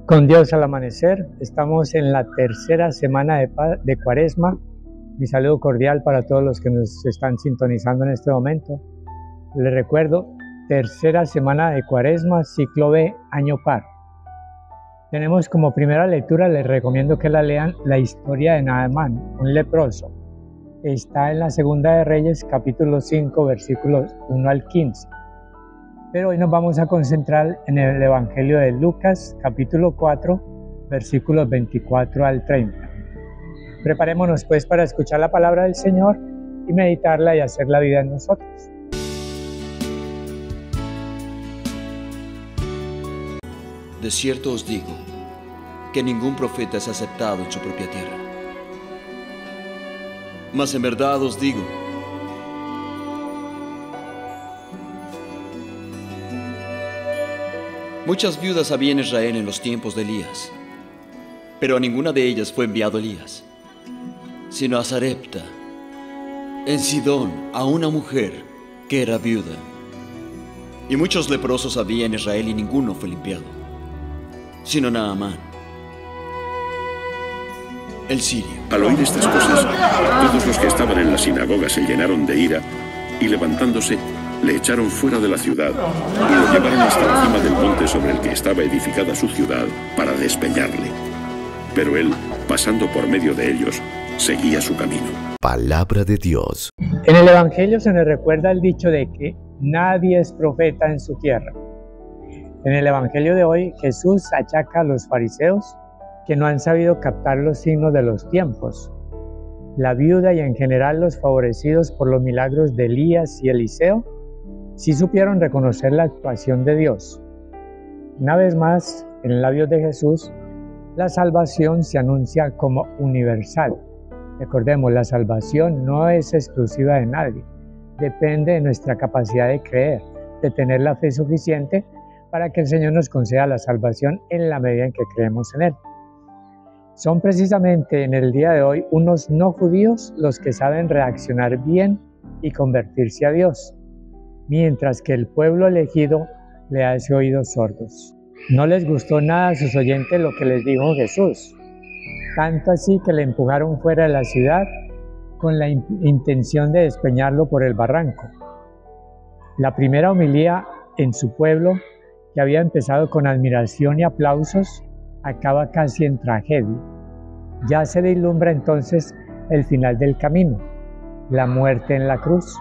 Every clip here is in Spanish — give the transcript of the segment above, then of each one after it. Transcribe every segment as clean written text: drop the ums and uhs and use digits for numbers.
Con Dios al amanecer, estamos en la tercera semana de Cuaresma. Mi saludo cordial para todos los que nos están sintonizando en este momento. Les recuerdo, tercera semana de Cuaresma, ciclo B, año par. Tenemos como primera lectura, les recomiendo que la lean, la historia de Naamán, un leproso. Está en la Segunda de Reyes, capítulo 5, versículos 1 al 15. Pero hoy nos vamos a concentrar en el Evangelio de Lucas, capítulo 4, versículos 24 al 30. Preparémonos pues para escuchar la palabra del Señor y meditarla y hacer la vida en nosotros. De cierto os digo, que ningún profeta es aceptado en su propia tierra. Mas en verdad os digo, muchas viudas había en Israel en los tiempos de Elías, pero a ninguna de ellas fue enviado Elías, sino a Sarepta, en Sidón, a una mujer que era viuda. Y muchos leprosos había en Israel y ninguno fue limpiado, sino Naamán, el sirio. Al oír estas cosas, todos los que estaban en la sinagoga se llenaron de ira y levantándose, le echaron fuera de la ciudad y lo llevaron hasta la cima del monte sobre el que estaba edificada su ciudad para despeñarle. Pero él, pasando por medio de ellos, seguía su camino. Palabra de Dios. En el Evangelio se nos recuerda el dicho de que nadie es profeta en su tierra. En el Evangelio de hoy, Jesús achaca a los fariseos que no han sabido captar los signos de los tiempos. La viuda y en general los favorecidos por los milagros de Elías y Eliseo sí supieron reconocer la actuación de Dios. Una vez más, en labios de Jesús, la salvación se anuncia como universal. Recordemos, la salvación no es exclusiva de nadie. Depende de nuestra capacidad de creer, de tener la fe suficiente para que el Señor nos conceda la salvación en la medida en que creemos en Él. Son precisamente en el día de hoy unos no judíos los que saben reaccionar bien y convertirse a Dios, mientras que el pueblo elegido le hace oídos sordos. No les gustó nada a sus oyentes lo que les dijo Jesús, tanto así que le empujaron fuera de la ciudad con la intención de despeñarlo por el barranco. La primera homilía en su pueblo, que había empezado con admiración y aplausos, acaba casi en tragedia. Ya se vislumbra entonces el final del camino, la muerte en la cruz.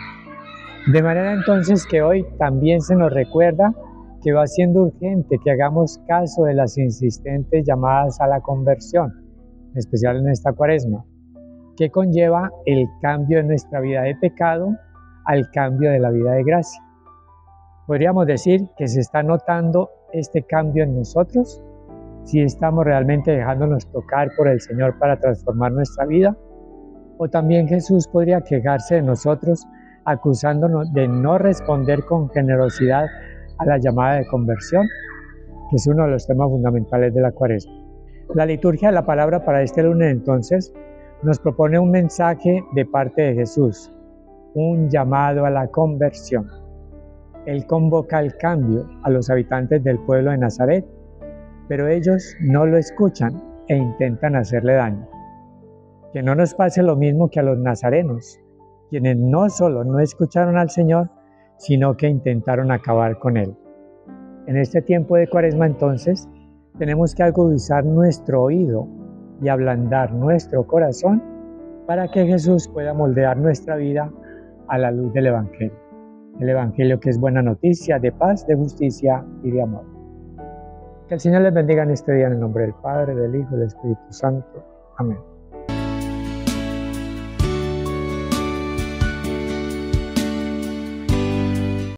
De manera entonces que hoy también se nos recuerda que va siendo urgente que hagamos caso de las insistentes llamadas a la conversión, en especial en esta Cuaresma, que conlleva el cambio de nuestra vida de pecado al cambio de la vida de gracia. Podríamos decir que se está notando este cambio en nosotros, si estamos realmente dejándonos tocar por el Señor para transformar nuestra vida, o también Jesús podría quejarse de nosotros acusándonos de no responder con generosidad a la llamada de conversión, que es uno de los temas fundamentales de la Cuaresma. La liturgia de la palabra para este lunes entonces nos propone un mensaje de parte de Jesús, un llamado a la conversión. Él convoca al cambio a los habitantes del pueblo de Nazaret, pero ellos no lo escuchan e intentan hacerle daño. Que no nos pase lo mismo que a los nazarenos, quienes no solo no escucharon al Señor, sino que intentaron acabar con Él. En este tiempo de Cuaresma entonces, tenemos que agudizar nuestro oído y ablandar nuestro corazón para que Jesús pueda moldear nuestra vida a la luz del Evangelio. El Evangelio que es buena noticia de paz, de justicia y de amor. Que el Señor les bendiga en este día en el nombre del Padre, del Hijo y del Espíritu Santo. Amén.